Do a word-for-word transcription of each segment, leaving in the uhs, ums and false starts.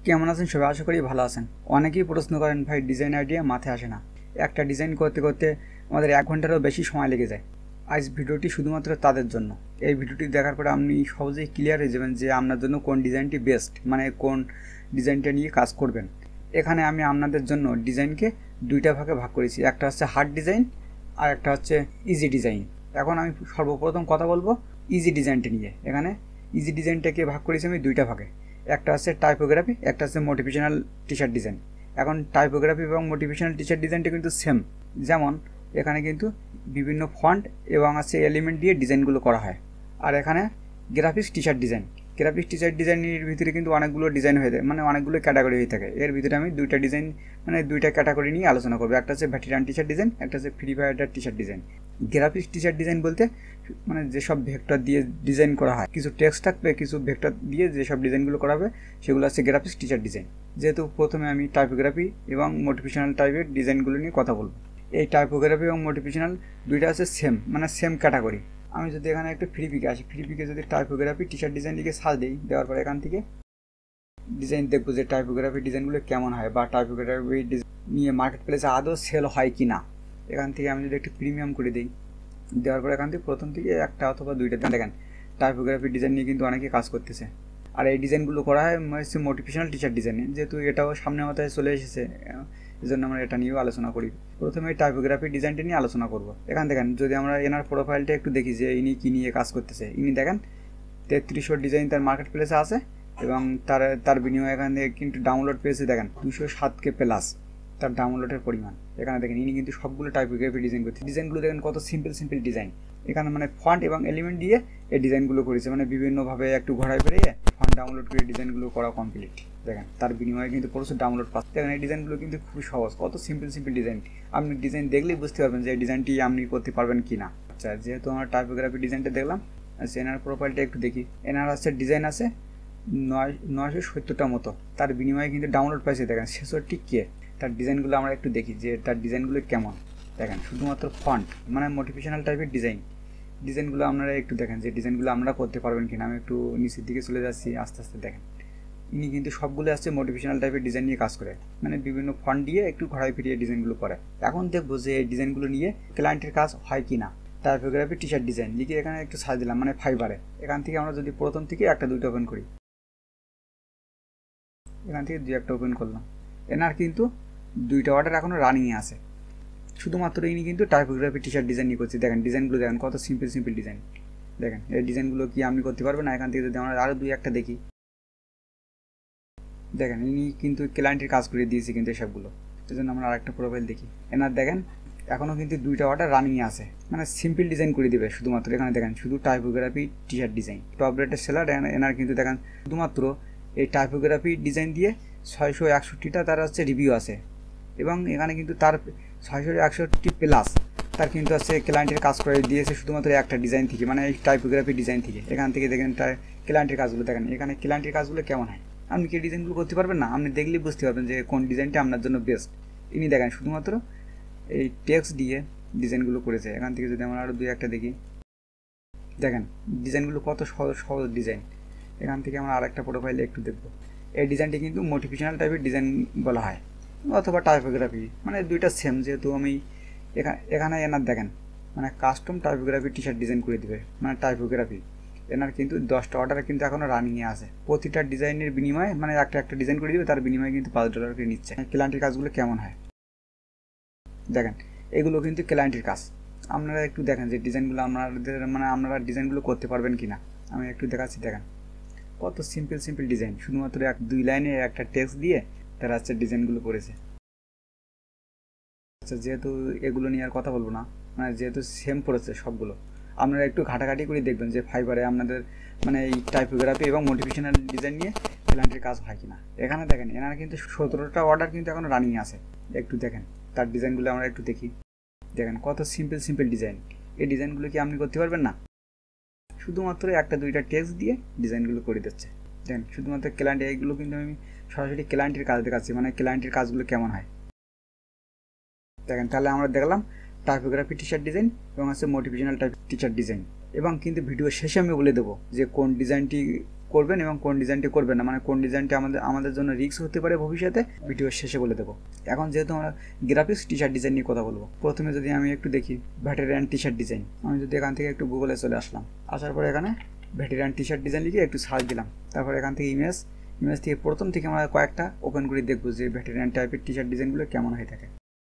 কেমন আছেন সবাই? আশা করি ভালো আছেন। অনেকেই প্রশ্ন করেন, ভাই ডিজাইন আইডিয়া মাথায় আসে না, একটা ডিজাইন করতে করতে আমাদের এক ঘন্টারও বেশি সময় লেগে যায়। আজ ভিডিওটি শুধুমাত্র তাদের জন্য। এই ভিডিওটি দেখার পরে আপনি সহজেই ক্লিয়ার হয়ে যাবেন যে আপনার জন্য কোন ডিজাইনটি বেস্ট, মানে কোন ডিজাইনটা নিয়ে কাজ করবেন। এখানে আমি আপনাদের জন্য ডিজাইনকে দুইটা ভাগে ভাগ করেছি, একটা হচ্ছে হার্ড ডিজাইন আর একটা হচ্ছে ইজি ডিজাইন। এখন আমি সর্বপ্রথম কথা বলবো ইজি ডিজাইনটা নিয়ে। এখানে ইজি ডিজাইনটাকে ভাগ করেছি আমি দুইটা ভাগে, একটা আছে টাইপোগ্রাফি, একটা আছে মোটিভেশনাল টি শার্ট ডিজাইন। এখন টাইপোগ্রাফি এবং মোটিভেশনাল টি শার্ট ডিজাইনটা কিন্তু সেম, যেমন এখানে কিন্তু বিভিন্ন ফন্ট এবং আছে এলিমেন্ট দিয়ে ডিজাইনগুলো করা হয়। আর এখানে graphics T shirt design, graphics T shirt ডিজাইনের ভিতরে কিন্তু অনেকগুলো ডিজাইন হয়ে যায়, মানে অনেকগুলো ক্যাটাগরি হয়ে থাকে। এর ভিতরে আমি দুইটা ডিজাইন মানে দুইটা ক্যাটাগরি নিয়ে আলোচনা করবো, একটা হচ্ছে ভ্যাটিরান টি শার্ট ডিজাইন, একটা হচ্ছে free fire T shirt design. Graphics T shirt design বলতে মানে যেসব ভেক্টর দিয়ে ডিজাইন করা হয়, কিছু টেক্সট থাকবে, কিছু ভেক্টর দিয়ে যেসব ডিজাইনগুলো করা হবে সেগুলো হচ্ছে গ্রাফিক্স টি শার্ট ডিজাইন। যেহেতু প্রথমে আমি টাইপোগ্রাফি এবং মোটিভেশনাল টাইপের ডিজাইনগুলো নিয়ে কথা বলবো। এই টাইপোগ্রাফি এবং মোটিভেশনাল দুইটা আছে সেম, মানে সেম ক্যাটাগরি। আমি যদি এখানে একটু ফ্রি পিকে আসি, ফ্রি পিকে যদি টাইপোগ্রাফি টি শার্ট ডিজাইন লিখে সার্চ দিই, দেওয়ার পর এখান থেকে ডিজাইন দেখবো যে টাইপোগ্রাফি ডিজাইনগুলো কেমন হয় বা টাইপোগ্রাফি ডিজাইন নিয়ে মার্কেট প্লেসে আদৌ সেল হয় কি না। এখান থেকে আমি যদি একটু প্রিমিয়াম করে দিই, দেওয়ার পর এখান থেকে প্রথম থেকে একটা অথবা দুইটা দেখেন টাইপোগ্রাফি ডিজাইন নিয়ে কিন্তু অনেকে কাজ করতেছে। আর এই ডিজাইনগুলো করা হয় হচ্ছে মোটিভেশনাল টি শার্ট ডিজাইনে, যেহেতু এটাও সামনে মাথায় চলে এসেছে, এই জন্য আমরা এটা নিয়েও আলোচনা করি। প্রথমে টাইপোগ্রাফি ডিজাইনটা নিয়ে আলোচনা করব। এখান দেখেন যদি আমরা এনার প্রোফাইলটা একটু দেখি যে ইনি কী নিয়ে কাজ করতেছে, ইনি দেখেন তেত্রিশশো ডিজাইন তার মার্কেট প্লেসে আছে এবং তার তার বিনিময়ে এখান থেকে কিন্তু ডাউনলোড পেয়েছে দেখেন দুশো সাত কে প্লাস তার ডাউনলোডের পরিমাণ। এখানে দেখেন ইনি কিন্তু সবগুলো টাইপোগ্রাফি ডিজাইন করছে। ডিজাইনগুলো দেখেন কত সিম্পল সিম্পল ডিজাইন। এখানে মানে ফন্ট এবং এলিমেন্ট দিয়ে এই ডিজাইনগুলো করেছে, মানে বিভিন্নভাবে একটু ঘোরায় বেরিয়ে ফন্ট ডাউনলোড করে ডিজাইনগুলো করা কমপ্লিট। দেখেন তার বিনিময়ে কিন্তু প্রচুর ডাউনলোড পাচ্ছে। দেখেন এই ডিজাইনগুলো কিন্তু খুবই সহজ, কত সিম্পল সিম্পল ডিজাইন। আপনি ডিজাইন দেখলেই বুঝতে পারবেন যে এই ডিজাইনটি আপনি করতে পারবেন কি না। আচ্ছা, যেহেতু আমরা টাইপোগ্রাফি ডিজাইনটা দেখলাম, আচ্ছা এনার প্রোফাইলটা একটু দেখি। এনার আছে ডিজাইন আছে নয় নয়শো সত্তরটা মতো, তার বিনিময়ে কিন্তু ডাউনলোড পাইছে দেখেন ছেষট্টি কে। তার ডিজাইনগুলো আমরা একটু দেখি যে তার ডিজাইনগুলো কেমন। দেখেন শুধুমাত্র ফন্ট মানে মোটিভেশনাল টাইপের ডিজাইন। ডিজাইনগুলো আপনারা একটু দেখেন যে ডিজাইনগুলো আমরা করতে পারবেন কিনা। আমি একটু নিচের দিকে চলে যাচ্ছি, আস্তে আস্তে দেখেন ইনি কিন্তু সবগুলো আসছে মোটিভেশনাল টাইপের ডিজাইন নিয়ে কাজ করে, মানে বিভিন্ন ফন্ট দিয়ে একটু ঘোরায় ফিরিয়ে ডিজাইনগুলো করে। এখন দেখবো যে এই ডিজাইনগুলো নিয়ে ক্লায়েন্টের কাজ হয় কি না। টাইপোগ্রাফি টি শার্ট ডিজাইন লিখে এখানে একটু সার্চ দিলাম, মানে ফাইবারে। এখান থেকে আমরা যদি প্রথম থেকে একটা দুইটা ওপেন করি, এখান থেকে দুই একটা ওপেন করলাম, এনার কিন্তু দুইটা অর্ডার এখনও রানিংয়ে আছে। শুধুমাত্র ইনি কিন্তু টাইপোগ্রাফি টি শার্ট ডিজাইন নিয়ে করছি। দেখেন ডিজাইনগুলো দেখেন কত সিম্পল সিম্পল ডিজাইন। দেখেন এই ডিজাইনগুলো কি আপনি করতে পারবেন না? এখান থেকে যদি আমরা আরও দুই একটা দেখি, দেখেন ইনি কিন্তু ক্লায়েন্টের কাজ করে দিয়েছে কিন্তু এসবগুলো। সেই জন্য আমরা আরেকটা প্রোফাইল দেখি। এনার দেখেন এখনও কিন্তু দুইটা অর্ডার রানিংয়ে আছে, মানে সিম্পল ডিজাইন করে দেবে শুধুমাত্র। এখানে দেখেন শুধু typography T shirt design, top রেটের সেলার। এনার কিন্তু দেখেন শুধুমাত্র এই টাইপোগ্রাফি ডিজাইন দিয়ে ছয়শো একষট্টিটা তার হচ্ছে রিভিউ আছে, এবং এখানে কিন্তু তার ছয়শো একষট্টি প্লাস তার কিন্তু হচ্ছে ক্লায়েন্টের কাজ করে দিয়েছে শুধুমাত্র একটা ডিজাইন থেকে, মানে এই টাইপোগ্রাফি ডিজাইন থেকে। এখান থেকে দেখেন ক্লায়েন্টের কাজগুলো দেখেন, এখানে ক্লায়েন্টের কাজগুলো কেমন হয়। আপনি কি ডিজাইনগুলো করতে পারবেন না? আপনি দেখলেই বুঝতে পারবেন যে কোন ডিজাইনটা আপনার জন্য বেস্ট। ইনি দেখেন শুধুমাত্র এই টেক্সট দিয়ে ডিজাইনগুলো করেছে। এখান থেকে যদি আমরা আরও দুই একটা দেখি, দেখেন ডিজাইনগুলো কত সহজ সহজ ডিজাইন। এখান থেকে আমরা আরেকটা প্রোফাইলে একটু দেখবো। এই ডিজাইনটি কিন্তু মোটিভেশনাল টাইপের ডিজাইন বলা হয় অথবা টাইপোগ্রাফি, মানে দুইটা সেম। যেহেতু আমি এখানে এখানে এনার দেখেন মানে custom typography T shirt design করে দেবে, মানে টাইপোগ্রাফি। এনার কিন্তু দশটা অর্ডার কিন্তু এখনও রানিংয়ে আছে। প্রতিটা ডিজাইনের বিনিময়ে মানে একটা একটা ডিজাইন করে দেবে, তার বিনিময়ে কিন্তু পাঁচ ডলার করে নিচ্ছে। ক্লায়েন্টের কাজগুলো কেমন হয় দেখেন, এগুলো কিন্তু ক্লায়েন্টের কাজ। আপনারা একটু দেখেন যে ডিজাইনগুলো আপনাদের মানে আপনারা ডিজাইনগুলো করতে পারবেন কি না। আমি একটু দেখাচ্ছি, দেখেন কত সিম্পল সিম্পল ডিজাইন। শুধুমাত্র এক দুই লাইনে একটা টেক্সট দিয়ে তারা হচ্ছে ডিজাইনগুলো করেছে। আচ্ছা, যেহেতু এগুলো নিয়ে আর কথা বলবো না, মানে যেহেতু সেম পড়েছে সবগুলো, আপনারা একটু ঘাটাঘাটি করে দেখবেন যে ফাইবারে আপনাদের মানে এই টাইপোগ্রাফি এবং মোটিভেশনাল ডিজাইন নিয়ে ক্লায়েন্টের কাজ হয় কিনা। এখানে দেখেন এনারা কিন্তু সতেরোটা অর্ডার কিন্তু এখনো রানিং আছে। একটু দেখেন তার ডিজাইনগুলো আমরা একটু দেখি। দেখেন কত সিম্পল সিম্পল ডিজাইন। এই ডিজাইনগুলো কি আপনি করতে পারবেন না? শুধুমাত্র একটা দুইটা টেক্সট দিয়ে ডিজাইনগুলো করে দিচ্ছে। দেখেন শুধুমাত্র ক্লায়েন্ট, এইগুলো কিন্তু আমি সরাসরি ক্লায়েন্টের কাজ দেখাচ্ছি, মানে ক্লায়েন্টের কাজগুলো কেমন হয় দেখেন। তাহলে আমরা দেখলাম টাইপোগ্রাফি টি শার্ট ডিজাইন এবং আছে motivational type T shirt design. এবং কিন্তু ভিডিও শেষে আমি বলে দেবো যে কোন ডিজাইনটি করবেন এবং কোন ডিজাইনটি করবেন না, মানে কোন ডিজাইনটি আমাদের আমাদের জন্য রিস্ক হতে পারে ভবিষ্যতে, ভিডিওর শেষে বলে দেবো। এখন যেহেতু আমরা গ্রাফিক্স টি শার্ট ডিজাইন নিয়ে কথা বলবো, প্রথমে যদি আমি একটু দেখি ভেটেরিয়ান টি শার্ট ডিজাইন, আমি যদি এখান থেকে একটু গুগলে চলে আসলাম, আসার পরে এখানে ভেটেরিয়ান টি শার্ট ডিজাইন লিখে একটু সার্চ দিলাম, তারপর এখান থেকে ইমেজ ইমেজ থেকে প্রথম থেকে আমরা কয়েকটা ওপেন করে দেখবো যে ভেটেরিয়ান টাইপের টি শার্ট ডিজাইনগুলো কেমন হয়ে থাকে।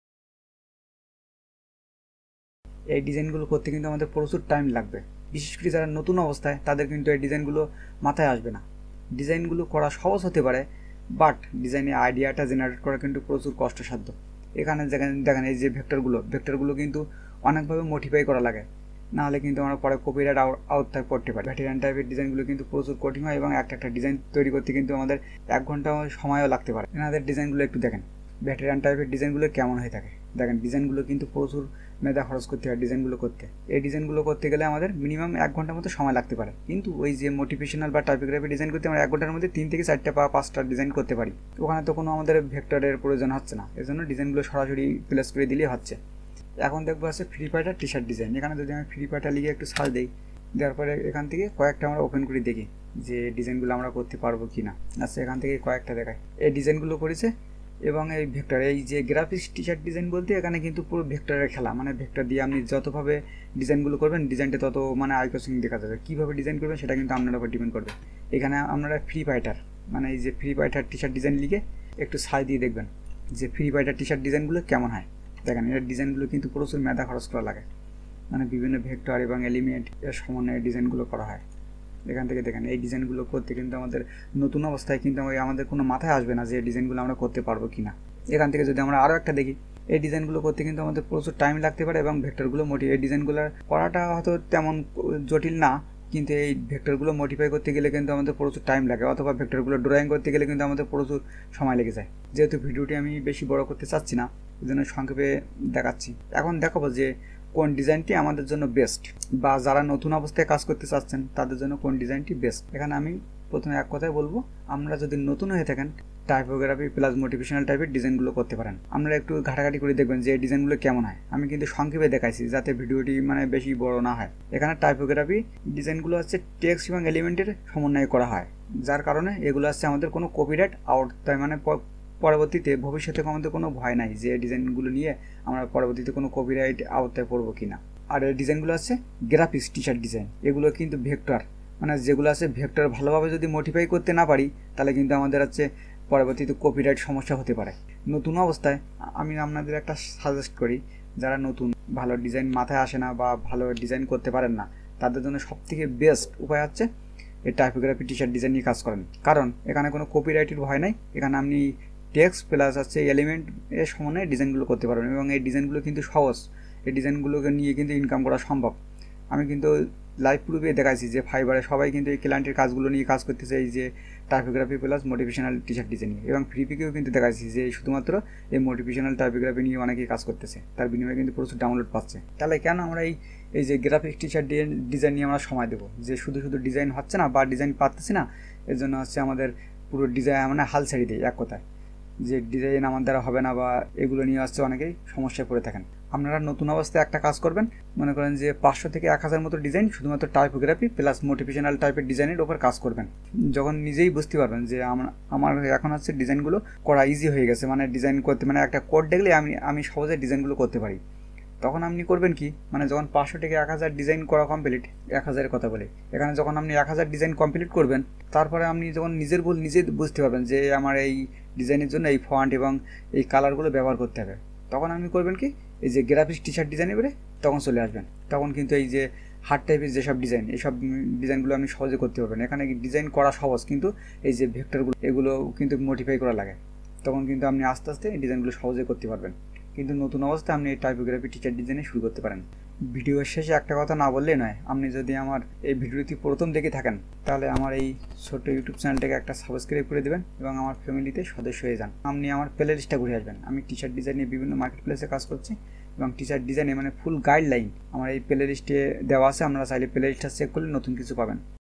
এই ডিজাইনগুলো করতে কিন্তু আমাদের প্রচুর টাইম লাগবে, বিশেষ করে যারা নতুন অবস্থায় তাদের কিন্তু এই ডিজাইনগুলো মাথায় আসবে না। ডিজাইনগুলো করা সহজ হতে পারে, বাট ডিজাইনের আইডিয়াটা জেনারেট করা কিন্তু প্রচুর কষ্টসাধ্য। এখানে যেখানে দেখেন এই যে ভেক্টরগুলো ভেক্টরগুলো কিন্তু অনেকভাবে মডিফাই করা লাগে, নাহলে কিন্তু আমরা পরে কপিরাইট আওতায় পড়তে পারি। ভেটেরিয়ান টাইপের ডিজাইনগুলো কিন্তু প্রচুর কঠিন হয় এবং একটা একটা ডিজাইন তৈরি করতে কিন্তু আমাদের এক ঘন্টা সময়ও লাগতে পারে। এনাদের ডিজাইনগুলো একটু দেখেন, ভেটেরিয়ান টাইপের ডিজাইনগুলো কেমন হয়ে থাকে দেখেন। ডিজাইনগুলো কিন্তু প্রচুর মেধা খরচ করতে হয় ডিজাইনগুলো করতে। এই ডিজাইনগুলো করতে গেলে আমাদের মিনিমাম এক ঘন্টার মতো সময় লাগতে পারে, কিন্তু ওই যে মোটিভেশনাল বা টাইপোগ্রাফি ডিজাইন করতে আমরা এক ঘন্টার মধ্যে তিন থেকে চারটা বা পাঁচটা ডিজাইন করতে পারি। ওখানে তো কোনো আমাদের ভেক্টরের প্রয়োজন হচ্ছে না, এর জন্য ডিজাইনগুলো সরাসরি প্লেস করে দিলেই হচ্ছে। এখন দেখবো আছে free fire T shirt design. এখানে যদি আমি ফ্রি ফায়ার লিখে একটু সার্চ দিই, দেওয়ার পরে এখান থেকে কয়েকটা আমরা ওপেন করে দেখি যে ডিজাইনগুলো আমরা করতে পারবো কি না। আচ্ছা, এখান থেকে কয়েকটা দেখায় এই ডিজাইনগুলো করেছে। এবং এই ভেক্টর, এই যে গ্রাফিক্স টি শার্ট ডিজাইন বলতে এখানে কিন্তু পুরো ভেক্টরের খেলা, মানে ভেক্টর দিয়ে আপনি যতভাবে ডিজাইনগুলো করবেন ডিজাইনটা তত মানে আই ক্রসিং দেখা যাবে। কীভাবে ডিজাইন করবেন সেটা কিন্তু আপনার উপর ডিপেন্ড করবে। এখানে আপনারা ফ্রি ফাইটার মানে এই যে free fighter T shirt design লিখে একটু সাই দিয়ে দেখবেন যে ফ্রি ফাইটার টি শার্ট ডিজাইনগুলো কেমন হয়। দেখেন এর ডিজাইনগুলো কিন্তু প্রচুর মেধা খরচ করা লাগে, মানে বিভিন্ন ভেক্টর এবং এলিমেন্ট এর সমন্বয়ে ডিজাইনগুলো করা হয়। এখান থেকে দেখেন এই ডিজাইনগুলো করতে কিন্তু আমাদের নতুন অবস্থায় কিন্তু আমাদের কোনো মাথায় আসবে না যে এই ডিজাইনগুলো আমরা করতে পারবো কি না। এখান থেকে যদি আমরা আরও একটা দেখি, এই ডিজাইনগুলো করতে কিন্তু আমাদের প্রচুর টাইম লাগতে পারে এবং ভেক্টরগুলো মোটি এই ডিজাইনগুলো করাটা হয়তো তেমন জটিল না, কিন্তু এই ভেক্টরগুলো মডিফাই করতে গেলে কিন্তু আমাদের প্রচুর টাইম লাগে, অথবা ভেক্টরগুলো ড্রয়িং করতে গেলে কিন্তু আমাদের প্রচুর সময় লেগে যায়। যেহেতু ভিডিওটি আমি বেশি বড় করতে চাচ্ছি না, এই জন্য সংক্ষেপে দেখাচ্ছি। এখন দেখাবো যে কোন ডিজাইনটি আমাদের জন্য বেস্ট, বা যারা নতুন অবস্থায় কাজ করতে চাচ্ছেন তাদের জন্য কোন ডিজাইনটি বেস্ট। এখানে আমি প্রথমে এক কথায় বলবো, আমরা যদি নতুন হয়ে থাকেন টাইপোগ্রাফি প্লাস মোটিভেশনাল টাইপের ডিজাইনগুলো করতে পারেন। আমরা একটু ঘাটাঘাটি করে দেখবেন যে এই ডিজাইনগুলো কেমন হয়। আমি কিন্তু সংক্ষেপে দেখাইছি যাতে ভিডিওটি মানে বেশি বড় না হয়। এখানে টাইপোগ্রাফি ডিজাইনগুলো হচ্ছে টেক্সট এবং এলিমেন্টের সমন্বয় করা হয়, যার কারণে এগুলো হচ্ছে আমাদের কোনো কপিরাইট আওতায়, মানে পরবর্তীতে ভবিষ্যতে আমাদের কোনো ভয় নাই যে ডিজাইনগুলো নিয়ে আমরা পরবর্তীতে কোনো কপিরাইট আওতায় পড়বো কিনা। আর এই ডিজাইনগুলো আছে গ্রাফিক্স টি শার্ট ডিজাইন, এগুলো কিন্তু ভেক্টর, মানে যেগুলো আছে ভেক্টর ভালোভাবে যদি মডিফাই করতে না পারি তাহলে কিন্তু আমাদের হচ্ছে পরবর্তীতে কপিরাইট সমস্যা হতে পারে। নতুন অবস্থায় আমি আপনাদের একটা সাজেস্ট করি, যারা নতুন ভালো ডিজাইন মাথায় আসে না বা ভালো ডিজাইন করতে পারেন না, তাদের জন্য সবথেকে বেস্ট উপায় হচ্ছে এই টাইপোগ্রাফি টি শার্ট ডিজাইন নিয়ে কাজ করেন। কারণ এখানে কোনো কপিরাইটের ভয় নাই, এখানে আপনি টেক্সট প্লাস হচ্ছে এলিমেন্ট এর সমন্বয়ে ডিজাইনগুলো করতে পারবেন এবং এই ডিজাইনগুলো কিন্তু সহজ। এই ডিজাইনগুলোকে নিয়ে কিন্তু ইনকাম করা সম্ভব। আমি কিন্তু লাইভ প্রুফে দেখাইছি যে ফাইবারে সবাই কিন্তু এই ক্লায়েন্টের কাজগুলো নিয়ে কাজ করতেছে, এই যে typography plus motivational T shirt design নিয়ে। এবং ফ্রিপিকেও কিন্তু দেখাইছি যে শুধুমাত্র এই মোটিভেশনাল টাইপোগ্রাফি নিয়ে অনেকেই কাজ করতেছে, তার বিনিময়ে কিন্তু প্রচুর ডাউনলোড পাচ্ছে। তাহলে কেন আমরা এই এই যে গ্রাফিক্স টি শার্ট ডিজাইন নিয়ে আমরা সময় দেবো, যে শুধু শুধু ডিজাইন হচ্ছে না বা ডিজাইন পাচ্ছি না, এর জন্য হচ্ছে আমাদের পুরো ডিজাইন মানে হাল ছেড়ে দিই এক কথায়, যে ডিজাইন আমার দ্বারা হবে না বা এগুলো নিয়ে আসছে অনেকেই সমস্যায় পড়ে থাকেন। আপনারা নতুন অবস্থায় একটা কাজ করবেন, মনে করেন যে পাঁচশো থেকে এক হাজার মতো ডিজাইন শুধুমাত্র টাইপোগ্রাফি প্লাস মোটিভেশনাল টাইপের ডিজাইনের ওপর কাজ করবেন। যখন নিজেই বুঝতে পারবেন যে আমার আমার এখন হচ্ছে ডিজাইনগুলো করা ইজি হয়ে গেছে, মানে ডিজাইন করতে মানে একটা কোড দেখলে আমি আমি সহজে ডিজাইনগুলো করতে পারি, তখন আপনি করবেন কি, মানে যখন পাঁচশো থেকে এক হাজার ডিজাইন করা কমপ্লিট, এক হাজারের কথা বলে এখানে যখন আপনি এক হাজার ডিজাইন কমপ্লিট করবেন, তারপরে আপনি যখন নিজের ভুল নিজে বুঝতে পারবেন যে আমার এই ডিজাইনের জন্য এই ফন্ট এবং এই কালারগুলো ব্যবহার করতে হবে, তখন আপনি করবেন কি, এই যে গ্রাফিক্স টি শার্ট ডিজাইন এবারে তখন চলে আসবেন। তখন কিন্তু এই যে হার্ড টাইপের যেসব ডিজাইন, এইসব ডিজাইনগুলো আপনি সহজে করতে পারবেন। এখানে ডিজাইন করা সহজ, কিন্তু এই যে ভেক্টরগুলো এগুলো কিন্তু মডিফাই করা লাগে, তখন কিন্তু আপনি আস্তে আস্তে এই ডিজাইনগুলো সহজে করতে পারবেন। কিন্তু নতুন অবস্থায় আপনি এই টাইপোগ্রাফি টি শার্ট ডিজাইনে শুরু করতে পারেন। ভিডিওর শেষে একটা কথা না বললেই নয়, আপনি যদি আমার এই ভিডিওটি প্রথম দেখে থাকেন তাহলে আমার এই ছোট্ট ইউটিউব চ্যানেলটাকে একটা সাবস্ক্রাইব করে দেবেন এবং আমার ফ্যামিলিতে সদস্য হয়ে যান। আপনি আমার প্লে লিস্টটা ঘুরে আসবেন। আমি টি শার্ট ডিজাইন নিয়ে বিভিন্ন মার্কেট প্লেসে কাজ করছি এবং টি শার্ট ডিজাইনে মানে ফুল গাইডলাইন আমার এই প্লে লিস্টে দেওয়া আছে। আপনারা চাইলে প্লে লিস্টটা চেক করলে নতুন কিছু পাবেন।